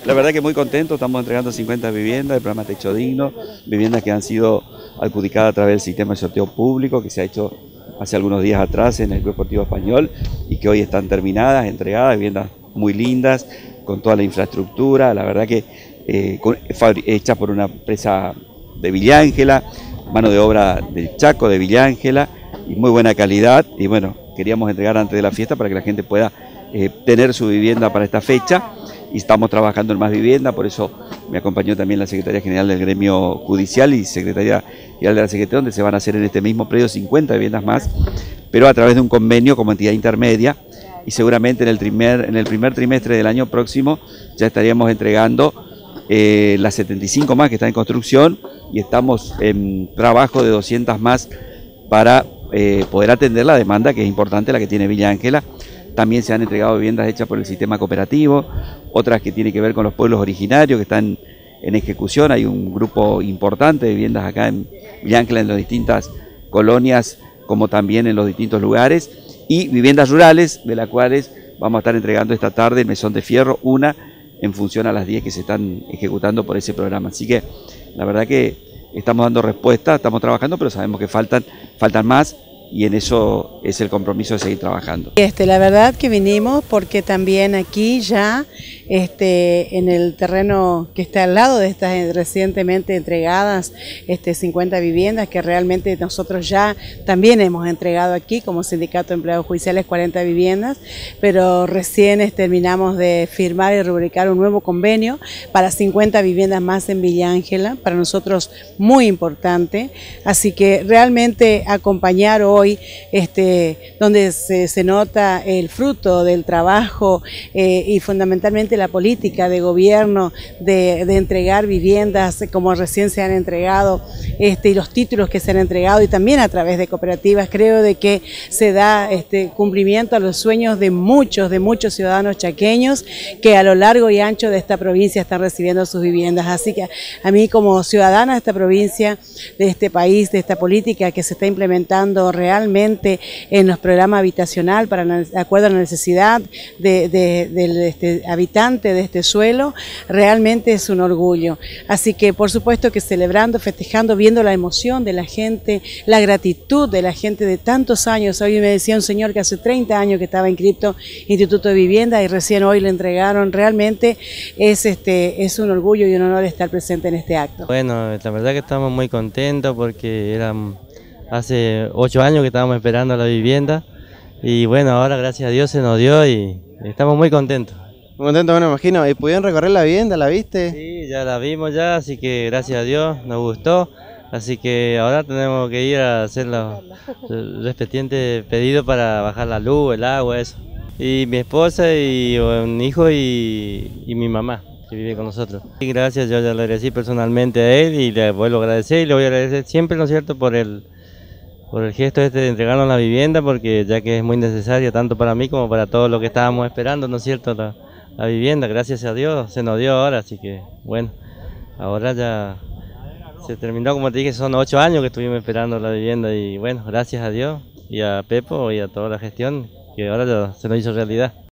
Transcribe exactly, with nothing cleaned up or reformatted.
La verdad que muy contento, estamos entregando cincuenta viviendas del programa Techo Digno, viviendas que han sido adjudicadas a través del sistema de sorteo público que se ha hecho hace algunos días atrás en el Club Deportivo Español y que hoy están terminadas, entregadas, viviendas muy lindas, con toda la infraestructura, la verdad que eh, hecha por una empresa de Villa Ángela, mano de obra del Chaco de Villa Ángela y muy buena calidad, y bueno, queríamos entregar antes de la fiesta para que la gente pueda eh, tener su vivienda para esta fecha. Y estamos trabajando en más vivienda, por eso me acompañó también la Secretaría General del Gremio Judicial y Secretaría General de la Secretaría, donde se van a hacer en este mismo predio cincuenta viviendas más, pero a través de un convenio como entidad intermedia, y seguramente en el primer, en el primer trimestre del año próximo ya estaríamos entregando eh, las setenta y cinco más que están en construcción, y estamos en trabajo de doscientas más para eh, poder atender la demanda, que es importante, la que tiene Villa Ángela. También se han entregado viviendas hechas por el sistema cooperativo, otras que tienen que ver con los pueblos originarios que están en ejecución. Hay un grupo importante de viviendas acá en Villa Ángela, en las distintas colonias, como también en los distintos lugares, y viviendas rurales, de las cuales vamos a estar entregando esta tarde en Mesón de Fierro, una en función a las diez que se están ejecutando por ese programa. Así que la verdad que estamos dando respuesta, estamos trabajando, pero sabemos que faltan, faltan más, y en eso es el compromiso de seguir trabajando. Este, la verdad que vinimos porque también aquí ya este, en el terreno que está al lado de estas recientemente entregadas este, cincuenta viviendas que realmente nosotros ya también hemos entregado aquí como Sindicato de Empleados Judiciales cuarenta viviendas, pero recién este, terminamos de firmar y rubricar un nuevo convenio para cincuenta viviendas más en Villa Ángela, para nosotros muy importante, así que realmente acompañar hoy Hoy, este, donde se, se nota el fruto del trabajo eh, y fundamentalmente la política de gobierno de, de entregar viviendas como recién se han entregado este, y los títulos que se han entregado y también a través de cooperativas, creo de que se da este, cumplimiento a los sueños de muchos, de muchos ciudadanos chaqueños que a lo largo y ancho de esta provincia están recibiendo sus viviendas. Así que a mí como ciudadana de esta provincia, de este país, de esta política que se está implementando realmente en los programas habitacional para de acuerdo a la necesidad de, de, del este, habitante de este suelo, realmente es un orgullo. Así que por supuesto que celebrando, festejando, viendo la emoción de la gente, la gratitud de la gente de tantos años. Hoy me decía un señor que hace treinta años que estaba inscrito Instituto de Vivienda y recién hoy le entregaron. Realmente es, este, es un orgullo y un honor estar presente en este acto. Bueno, la verdad que estamos muy contentos porque eran hace ocho años que estábamos esperando la vivienda y bueno, ahora gracias a Dios se nos dio y estamos muy contentos. Muy contentos, bueno, me imagino. ¿Y pudieron recorrer la vivienda? ¿La viste? Sí, ya la vimos ya, así que gracias a Dios nos gustó, así que ahora tenemos que ir a hacer los respectivos pedidos para bajar la luz, el agua, eso. Y mi esposa y un hijo y, y mi mamá, que vive con nosotros. Y gracias, yo ya le agradecí personalmente a él y le vuelvo a agradecer y le voy a agradecer siempre, ¿no es cierto?, por el por el gesto este de entregarnos la vivienda, porque ya que es muy necesaria tanto para mí como para todos los que estábamos esperando, ¿no es cierto?, la, la vivienda. Gracias a Dios se nos dio ahora, así que bueno, ahora ya se terminó, como te dije, son ocho años que estuvimos esperando la vivienda y bueno, gracias a Dios y a Pepo y a toda la gestión, que ahora ya se nos hizo realidad.